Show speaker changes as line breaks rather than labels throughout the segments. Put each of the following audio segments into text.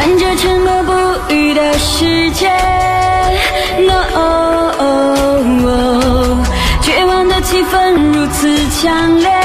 看着沉默不语的世界 No， 绝望的气氛如此强烈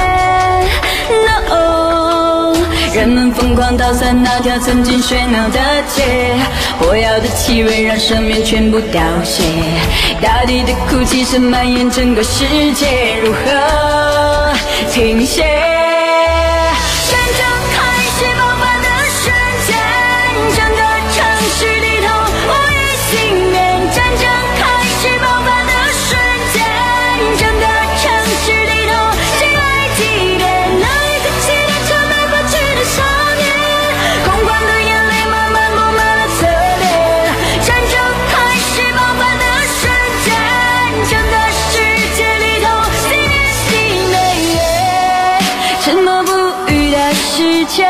No， 人们疯狂捣散那条曾经喧闹的街，火药的气味让生命全部凋谢，大地的哭泣声蔓延整个世界，如何停歇？战争开始爆发的瞬间，整个城市低头无语幸免。战争开始爆发的瞬间，整个城市低头心为祭奠，那一个期待着没过去的少年，空旷的眼泪慢慢布满了侧脸。战争开始爆发的瞬间，整个世界低头心为祭奠，沉默不语的世界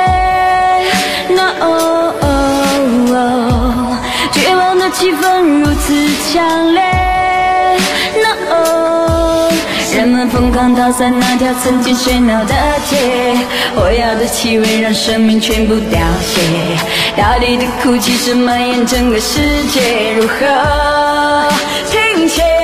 No， 绝望的气氛如此强烈 No， 人们疯狂捣散那条曾经喧闹的街，火药的气味让生命全部凋谢，大地的哭泣声蔓延整个世界，如何停歇？